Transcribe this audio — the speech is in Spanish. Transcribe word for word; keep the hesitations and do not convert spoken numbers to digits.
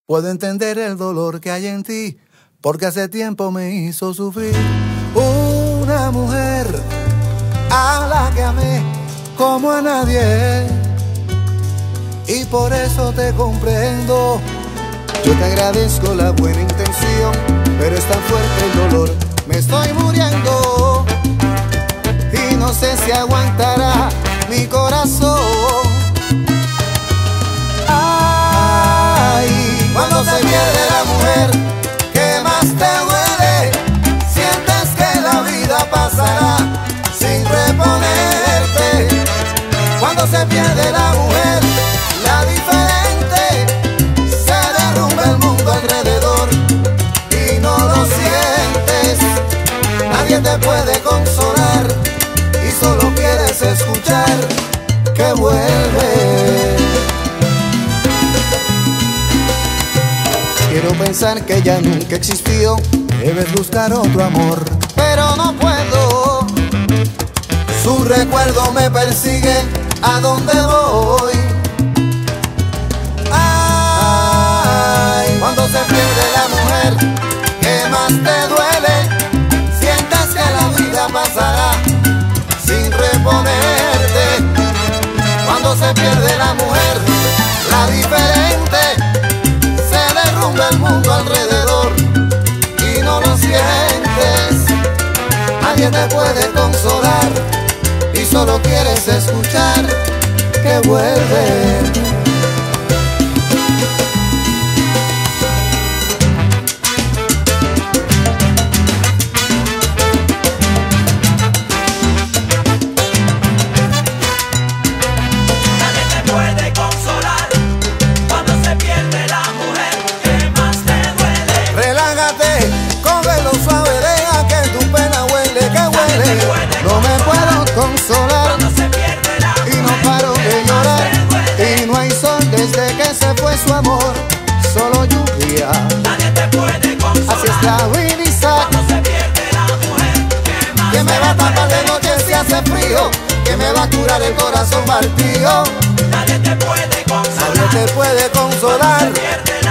Puedo entender el dolor que hay en ti, porque hace tiempo me hizo sufrir. Una mujer a la que amé como a nadie, y por eso te comprendo. Yo te agradezco la buena intención, pero es tan fuerte el dolor, me estoy muriendo. Y no sé si aguantará mi corazón. Ay, cuando se pierde la mujer que más te duele, sientes que la vida pasará sin reponerte. Cuando se pierde la mujer, la diferente, se derrumba el mundo alrededor y no lo sientes. Nadie te puede consolar y solo quieres escuchar que vuelve. Quiero pensar que ya nunca existió, debes buscar otro amor, pero no puedo. Su recuerdo me persigue a donde voy. Ay, cuando se pierde la mujer que más te duele, sientes que la vida pasará sin reponerte. Cuando se pierde la mujer, la diferente, se derrumba el mundo alrededor y no lo sientes. Nadie te puede consolar y solo quieres escuchar que vuelve. No me puedo consolar y no paro de llorar, y no hay sol desde que se fue su amor, solo lluvia. Nadie te puede consolar. Así está Winisa, cuando se pierde la mujer que me va a tapar de noche si hace frío, que me va a curar el corazón partido. Nadie te puede consolar. Nadie te puede consolar. Cuando se pierde